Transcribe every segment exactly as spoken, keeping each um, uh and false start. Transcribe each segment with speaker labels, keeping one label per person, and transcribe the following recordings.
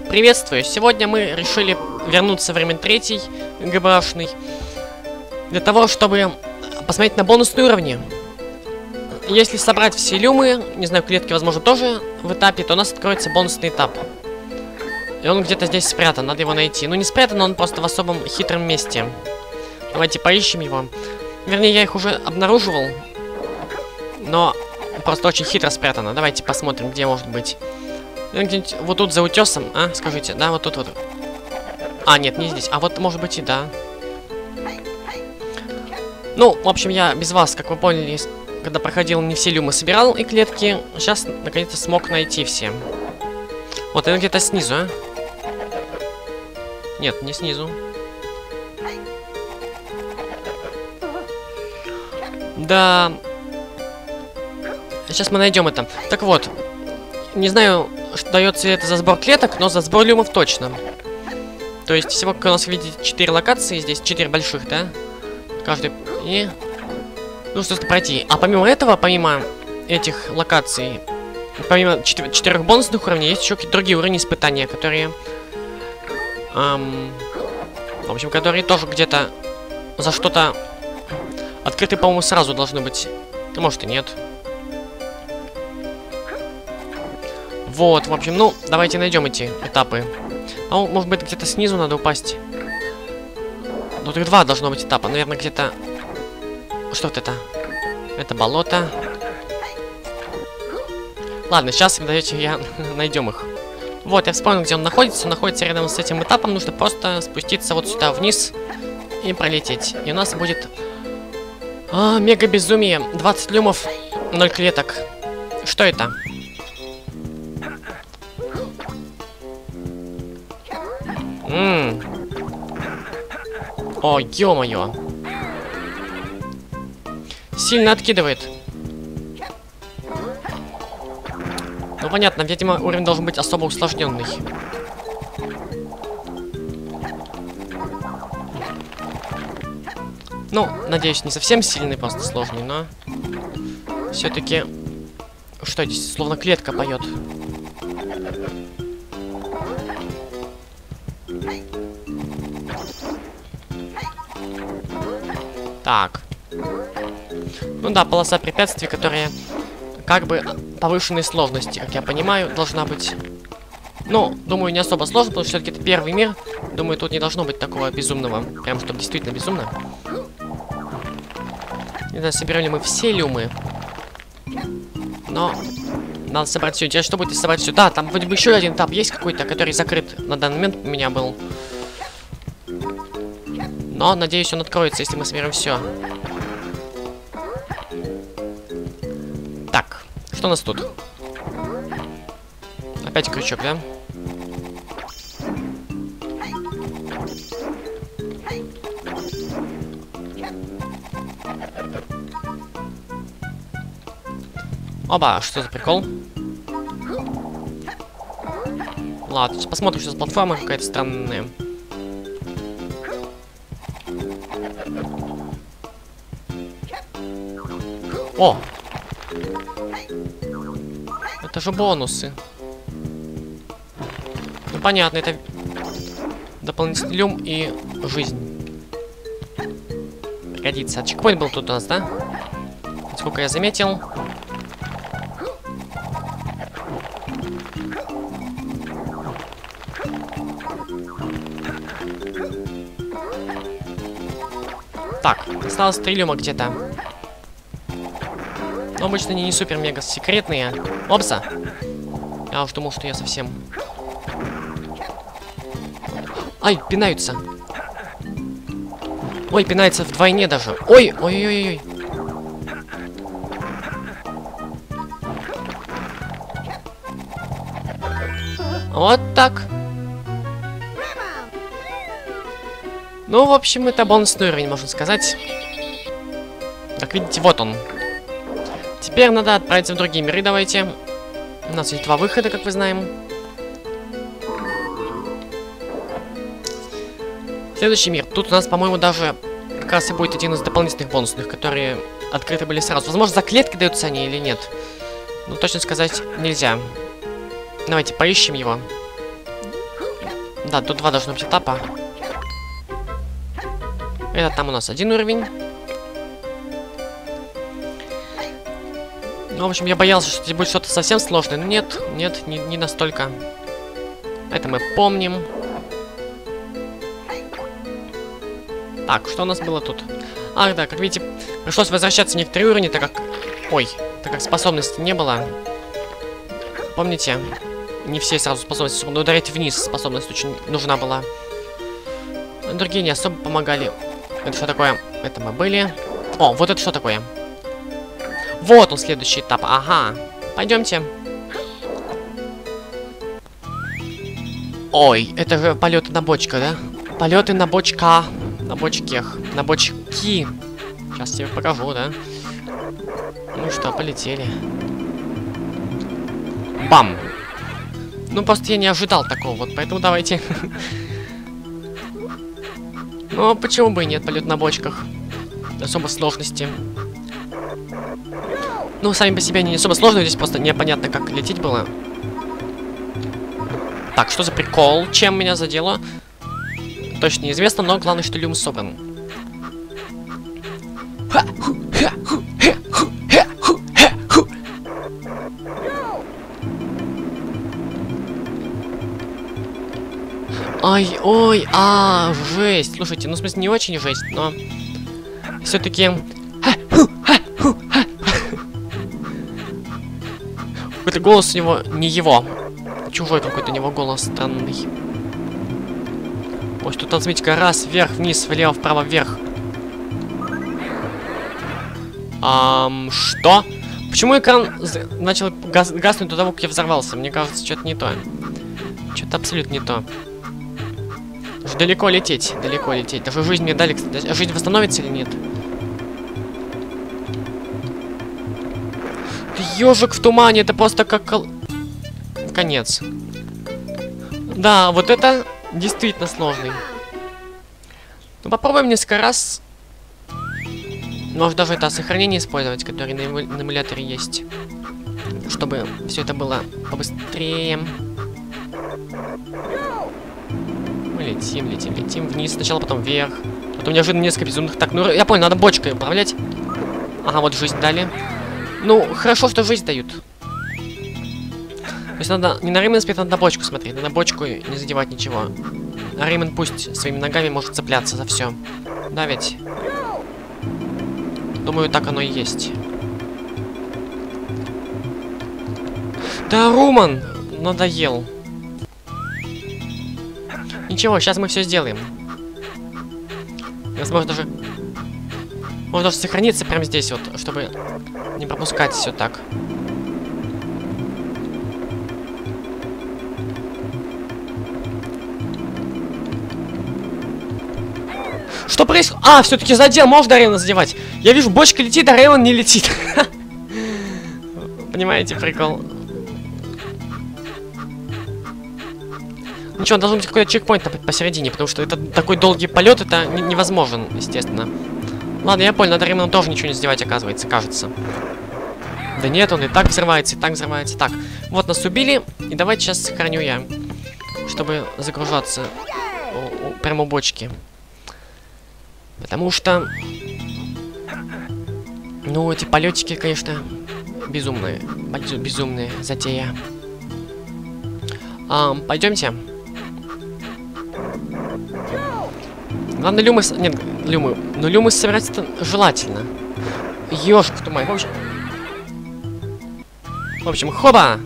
Speaker 1: Приветствую! Сегодня мы решили вернуться в время третий ГБАшный для того, чтобы посмотреть на бонусные уровни. Если собрать все люмы, не знаю, клетки, возможно, тоже в этапе, то у нас откроется бонусный этап. И он где-то здесь спрятан, надо его найти. Ну, не спрятан, он просто в особом хитром месте. Давайте поищем его. Вернее, я их уже обнаруживал, но просто очень хитро спрятано. Давайте посмотрим, где может быть. Где-нибудь вот тут за утесом, а? Скажите, да, вот тут вот. А, нет, не здесь. А вот, может быть, и да. Ну, в общем, я без вас, как вы поняли, когда проходил, не все люмы собирал и клетки. Сейчас, наконец-то, смог найти все. Вот, это где-то снизу, а? Нет, не снизу. Да. Сейчас мы найдем это. Так вот. Не знаю, что дается это за сбор клеток, но за сбор люмов точно. То есть всего, как у нас видите, четыре локации здесь, четыре больших, да? Каждый. И нужно что-то пройти. А помимо этого, помимо этих локаций, помимо четы четырех бонусных уровней, есть еще какие-то другие уровни испытания, которые... Эм, в общем, которые тоже где-то за что-то открыты, по-моему, сразу должны быть. А может и нет. Вот, в общем, ну, давайте найдем эти этапы. А, может быть, где-то снизу надо упасть. Ну, тут два должно быть этапа. Наверное, где-то... Что вот это? Это болото. Ладно, сейчас, давайте я найдем их. Вот, я вспомнил, где он находится. Он находится рядом с этим этапом. Нужно просто спуститься вот сюда вниз и пролететь. И у нас будет... А, мега безумие. двадцать люмов, ноль клеток. Что это? Ммм. О, ё-моё. Сильно откидывает. Ну, понятно, видимо, уровень должен быть особо усложненный. Ну, надеюсь, не совсем сильный, просто сложный, но... Все-таки... Что здесь? Словно клетка поет. Так. Ну да, полоса препятствий, которая как бы повышенной сложности, как я понимаю, должна быть. Ну, думаю, не особо сложно, потому что все-таки это первый мир. Думаю, тут не должно быть такого безумного. Прям, чтобы действительно безумно. Не знаю, соберем ли мы все люмы. Но надо собрать все. Интересно, что будет, если собрать все? Да, там вроде бы еще один этап есть какой-то, который закрыт на данный момент у меня был. Но, надеюсь, он откроется, если мы соберем все. Так, что у нас тут? Опять крючок, да? Оба, что за прикол? Ладно, сейчас посмотрим, что за платформа какая-то странная. О! Это же бонусы. Ну понятно, это дополнительный люм и жизнь. Пригодится. А чекпоинт был тут у нас, да? Сколько я заметил. Так, осталось три люма где-то. Но обычно они не супер-мега секретные. Опса! Я уж думал, что я совсем... Ай, пинаются. Ой, пинается вдвойне даже. Ой, ой-ой-ой-ой. Вот так. Ну, в общем, это бонусный уровень, можно сказать. Как видите, вот он. Теперь надо отправиться в другие миры, давайте. У нас есть два выхода, как вы знаем. Следующий мир. Тут у нас, по-моему, даже как раз и будет один из дополнительных бонусных, которые открыты были сразу. Возможно, за клетки даются они или нет. Ну, точно сказать нельзя. Давайте поищем его. Да, тут два должно быть этапа. Это там у нас один уровень. Ну, в общем, я боялся, что здесь будет что-то совсем сложное. Но нет, нет, не, не настолько. Это мы помним. Так, что у нас было тут? Ах, да, как видите, пришлось возвращаться в некоторые уровни, так как... Ой, так как способности не было. Помните? Не все сразу способности, но ударить вниз способность очень нужна была. Другие не особо помогали. Это что такое? Это мы были. О, вот это что такое? Вот он, следующий этап. Ага. Пойдемте. Ой, это же полеты на бочках, да? Полеты на бочка. На бочках. На бочки. Сейчас тебе покажу, да? Ну что, полетели. Бам! Ну, просто я не ожидал такого, вот, поэтому давайте. Ну, почему бы и нет, полет на бочках. Особо сложности. Ну, сами по себе они не особо сложные, здесь просто непонятно, как лететь было. Так, что за прикол? Чем меня задело? Точно неизвестно, но главное, что люм собран. Ай, ой, а, жесть. Слушайте, ну, в смысле, не очень жесть, но... Все-таки... Какой-то голос у него не его. Чужой какой-то у него голос странный. Ой, тут, смотрите-ка, раз, вверх, вниз, влево, вправо, вверх. Ам, что? Почему экран начал гас гаснуть до того, как я взорвался? Мне кажется, что-то не то. Что-то абсолютно не то. Даже далеко лететь, далеко лететь. Даже жизнь мне дали, кстати. Жизнь восстановится или нет? Ежик в тумане, это просто как... Конец. Да, вот это действительно сложный. Ну, попробуем несколько раз. Может, даже это сохранение использовать, которое на, эму... на эмуляторе есть. Чтобы все это было побыстрее. Мы летим, летим, летим вниз. Сначала, потом вверх. Потом неожиданно несколько безумных. Так, ну, я понял, надо бочкой управлять. Ага, вот жизнь дали. Ну, хорошо, что жизнь дают. То есть надо не на Реймон спеть, надо на бочку смотреть. Надо на бочку не задевать ничего. А Реймон пусть своими ногами может цепляться за все. Да ведь? Думаю, так оно и есть. Да, Руман! Надоел. Ничего, сейчас мы все сделаем. Возможно, даже... Можно даже сохраниться прямо здесь, вот, чтобы не пропускать все так. Что происходит? А, все-таки задел, можно до Реймона задевать. Я вижу, бочка летит, а Реймон не летит. Понимаете, прикол? Ничего, должен быть какой-то чекпоинт посередине, потому что это такой долгий полет, это невозможен, естественно. Ладно, я понял, надо Реймону тоже ничего не задевать, оказывается, кажется. Да нет, он и так взрывается, и так взрывается. Так, вот нас убили, и давайте сейчас сохраню я, чтобы загружаться у, у, прямо у бочки. Потому что... Ну, эти полетики, конечно, безумные. Безумные затея. А, пойдемте. Главное, люмы... Нет, люмы. Но люмы собирать это желательно. Ёшка в тумане. В общем... В общем, хоба!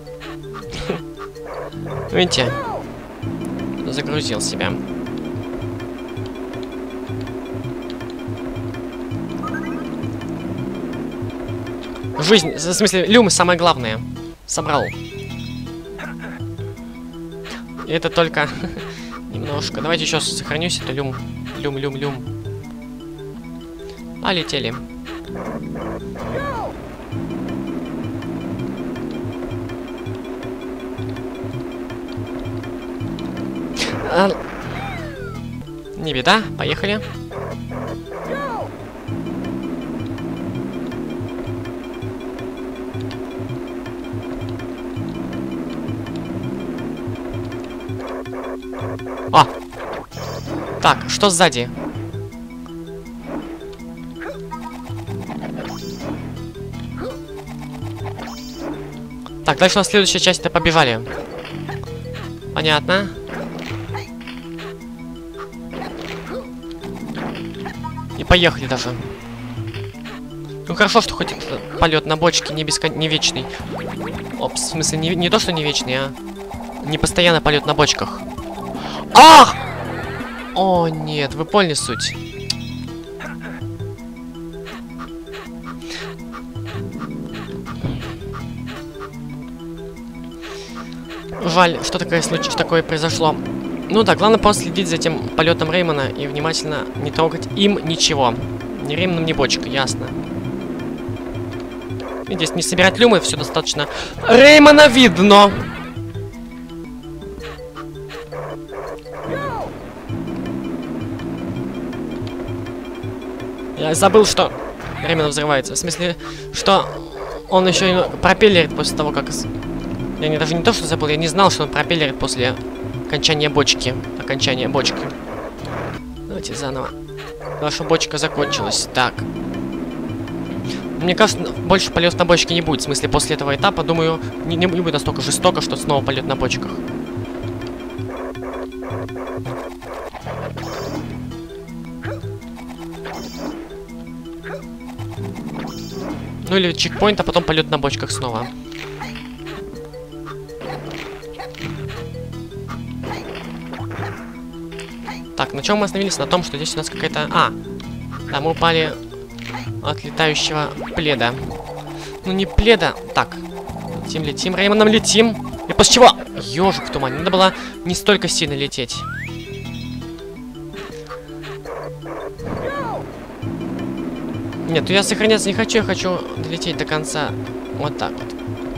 Speaker 1: Видите? Загрузил себя. Жизнь, в смысле, люмы самое главное. Собрал. И это только немножко. Давайте еще сохранюсь. Это люм. Люм, люм, люм. Полетели. А... Не беда, поехали. А! Так, что сзади? Так, дальше у нас следующая часть-то побежали. Понятно. И поехали даже. Ну хорошо, что хоть этот полет на бочке не, бескон... не вечный. Опс, в смысле, не, не то, что не вечный, а не постоянно полет на бочках. Ах! О, нет, вы поняли суть. Жаль, что такое случай, что такое произошло. Ну да, главное просто следить за этим полетом Реймона и внимательно не трогать им ничего. Ни Реймоном, ни бочкой, ясно. И здесь не собирать люмы, все достаточно. Реймона видно! Я забыл, что Реймон взрывается. В смысле, что он еще и пропеллерит после того, как... Я не, даже не то, что забыл, я не знал, что он пропеллерит после окончания бочки. Окончания бочки. Давайте заново. Ваша бочка закончилась. Так. Мне кажется, больше полет на бочке не будет. В смысле, после этого этапа, думаю, не, не будет настолько жестоко, что снова полет на бочках. Ну или чекпоинт, а потом полет на бочках снова. Так, на чем мы остановились? На том, что здесь у нас какая-то... А, да, мы упали от летающего пледа. Ну, не пледа. Так, летим, летим, Реймоном летим. И после чего? Ёжик в тумане. Надо было не столько сильно лететь. Нет, я сохраняться не хочу, я хочу долететь до конца. Вот так вот.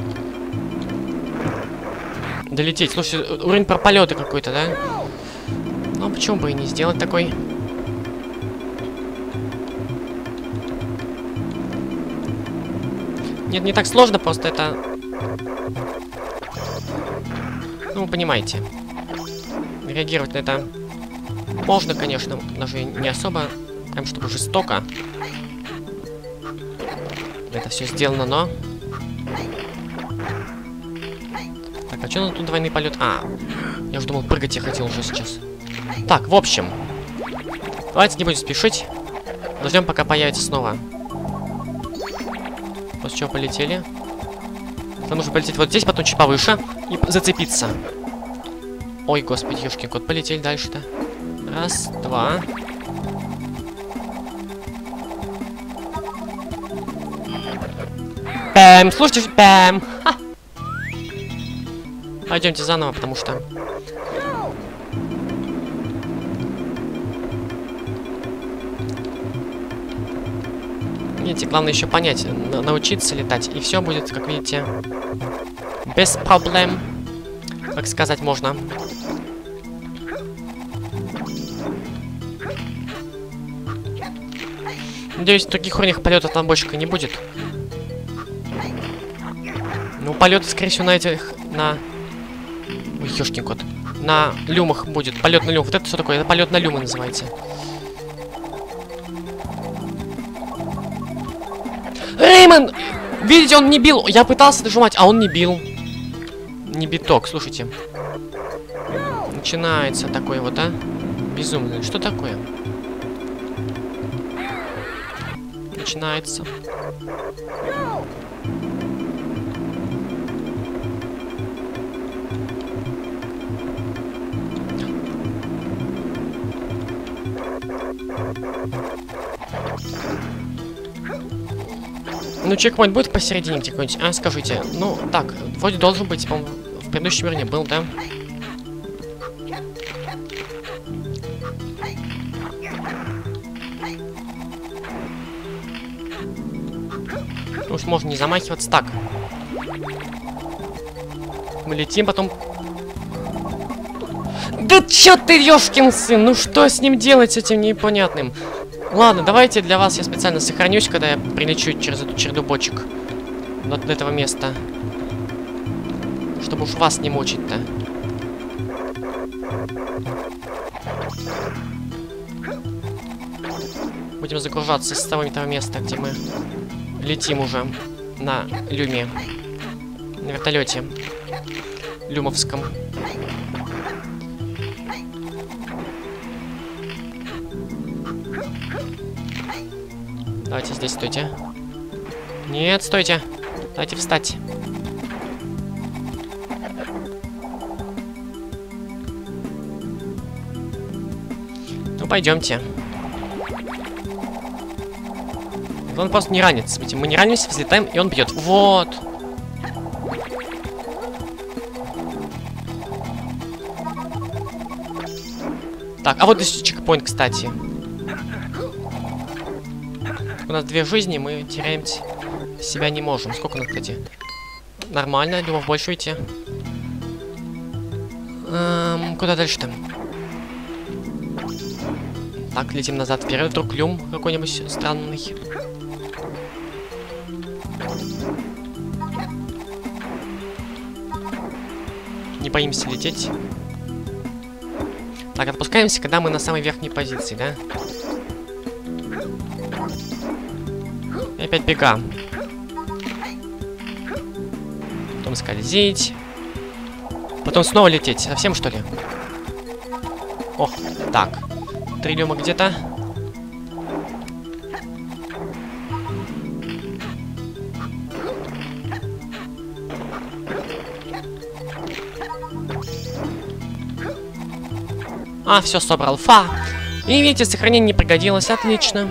Speaker 1: Долететь. Слушай, уровень про полеты какой-то, да? Ну, почему бы и не сделать такой? Нет, не так сложно, просто это... Ну, вы понимаете. Реагировать на это можно, конечно, даже не особо, прям чтобы жестоко. Это все сделано, но... Так, а что тут двойный полет? А, я уже думал, прыгать я хотел уже сейчас. Так, в общем, давайте не будем спешить. Подождем, пока появится снова. После чего полетели. Нам нужно полететь вот здесь, потом чуть повыше и зацепиться. Ой, господи, ёшкин кот, полетели дальше-то. Раз, два. Пэм, слушайте, пэм. Ха. Пойдемте заново, потому что... Видите, главное еще понять, на научиться летать, и все будет, как видите, без проблем, как сказать можно. Надеюсь, в других уровнях полетов на бочках не будет. Ну, полеты, скорее всего, на этих, на... Ой, ёшкин кот. На люмах будет, полет на люмах. Вот это что такое? Это полет на люмы называется. Реймон! Видите, он не бил. Я пытался нажимать, а он не бил. Не биток, слушайте. Начинается такой вот, а? Безумно. Что такое? Начинается. Ну, чекпоинт будет посередине где-нибудь? А, скажите. Ну, так, вроде должен быть, по-моему, в предыдущем уровне был, да? Уж можно не замахиваться. Так. Мы летим, потом... Да чё ты, ёшкин сын? Ну что с ним делать, с этим непонятным? Ладно, давайте для вас я специально сохранюсь, когда я прилечу через эту череду бочек. До этого места. Чтобы уж вас не мучить-то. Будем загружаться с того места, где мы летим уже на люме. На вертолете люмовском. Давайте здесь стойте. Нет, стойте. Давайте встать. Ну, пойдемте. Он просто не ранится. Смотрите, мы не ранимся, взлетаем, и он бьет. Вот. Так, а вот здесь чекпоинт, кстати. У нас две жизни, мы теряем себя не можем. Сколько у нас, кстати? Нормально, думал, больше уйти. Эм, куда дальше-то? Так, летим назад, вперед. Вдруг люм какой-нибудь странный. Не боимся лететь. Так, отпускаемся, когда мы на самой верхней позиции, да? И опять бега. Потом скользить. Потом снова лететь. Совсем, что ли? Ох, так. Три люма где-то. А, все, собрал. Фа. И видите, сохранение не пригодилось. Отлично.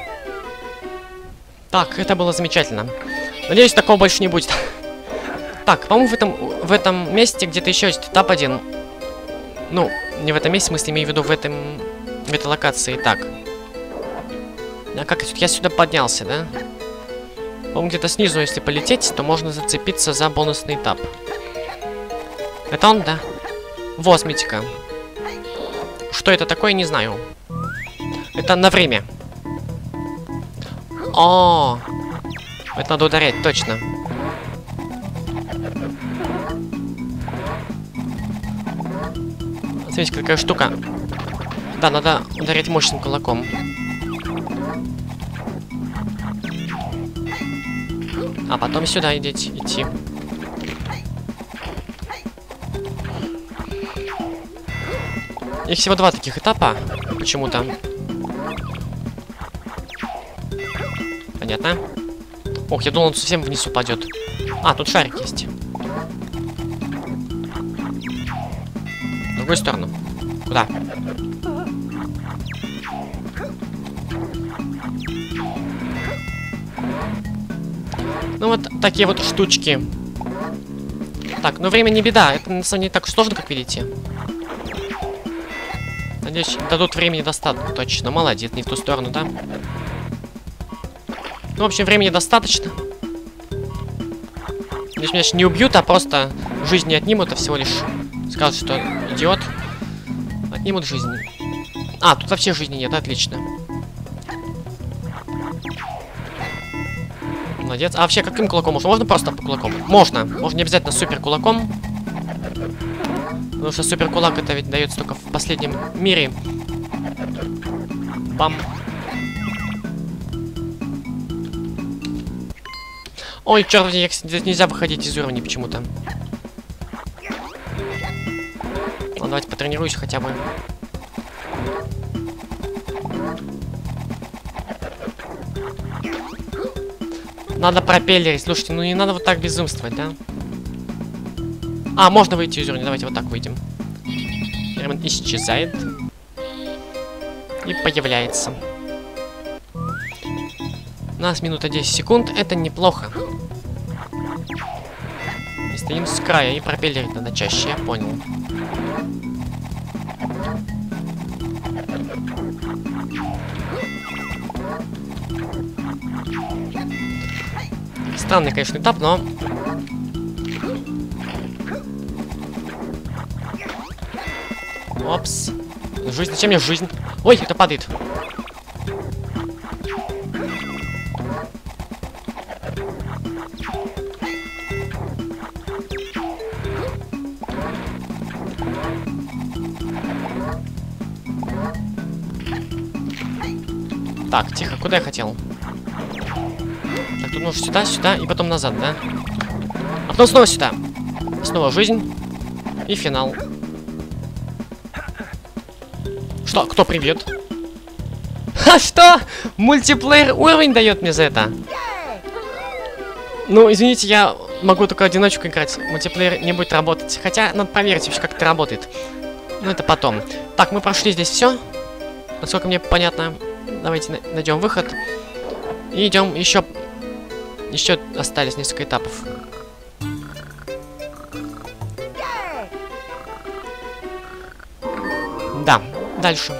Speaker 1: Так, это было замечательно. Надеюсь, такого больше не будет. Так, по-моему, в этом, в этом месте где-то еще есть этап один. Ну, не в этом месте, в смысле, имею в виду в, этом, в этой локации. Так. А как я сюда поднялся, да? По-моему, где-то снизу, если полететь, то можно зацепиться за бонусный этап. Это он, да? Вот, смотрите-ка. Что это такое, не знаю. Это на время. О, это надо ударять, точно. Смотрите, какая штука. Да, надо ударять мощным кулаком. А потом сюда идти. идти. Их всего два таких этапа. Почему-то. Понятно. Ох, я думал, он совсем вниз упадет. А, тут шарик есть. В другую сторону. Куда? Ну вот такие вот штучки. Так, ну время не беда. Это на самом деле не так сложно, как видите. Надеюсь, дадут времени достаточно. Точно, молодец, не в ту сторону, да? Ну, в общем, времени достаточно. Здесь меня не убьют, а просто жизнь не отнимут, а всего лишь скажут, что идиот. Отнимут жизнь. А, тут вообще жизни нет, отлично. Молодец. А вообще, каким кулаком можно? Можно просто по кулаком? Можно. Можно не обязательно супер кулаком. Потому что супер кулак это ведь дается только в последнем мире. Бам. Ой, черт, здесь нельзя выходить из уровня почему-то. Ладно, давайте потренируюсь хотя бы. Надо пропеллерить. Слушайте, ну не надо вот так безумствовать, да? А, можно выйти из уровня. Давайте вот так выйдем. Прямо исчезает. И появляется. У нас минута десять секунд. Это неплохо. И стоим с края. И пропеллерить надо чаще, я понял. Странный, конечно, этап, но... Опс. Жизнь, зачем мне жизнь? Ой, это падает. Так, тихо, куда я хотел? Так, тут нужно сюда, сюда и потом назад, да? А потом снова сюда. Снова жизнь. И финал. Что? Кто привет? А что? Мультиплеер уровень дает мне за это? Ну, извините, я могу только одиночку играть. Мультиплеер не будет работать. Хотя, надо проверить вообще, как это работает. Но это потом. Так, мы прошли здесь все. Насколько мне понятно. Давайте найдем выход. И идем еще... Еще остались несколько этапов. Да, дальше.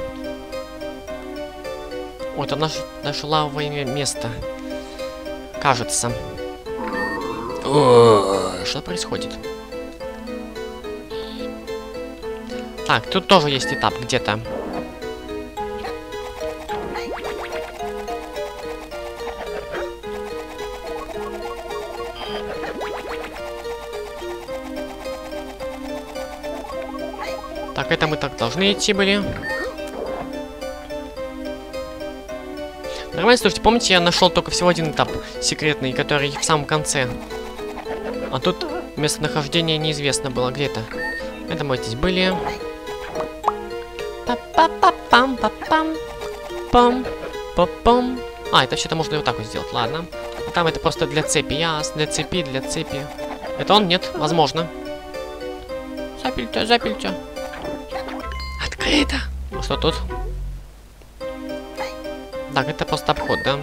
Speaker 1: О, это наше, наше лавовое место. Кажется. О, что происходит? Так, тут тоже есть этап где-то. Так, это мы так должны идти были. Нормально, слушайте, помните, я нашел только всего один этап секретный, который в самом конце. А тут местонахождение неизвестно было где-то. Это мы здесь были. Па-па-па-пам-па-пам. Пам-па-пам. А, это все-то можно и вот так вот сделать, ладно. А там это просто для цепи, ясно, для цепи, для цепи. Это он? Нет, возможно. Запильте, запильте. Открыто. Ну что тут? Так, это просто обход, да?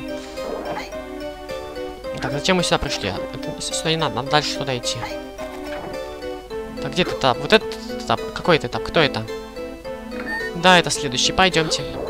Speaker 1: Так, зачем мы сюда пришли? Это, сюда не надо, надо дальше туда идти. Так, где этот этап? Вот этот этап? Какой это этап? Кто это? Да, это следующий. Пойдемте.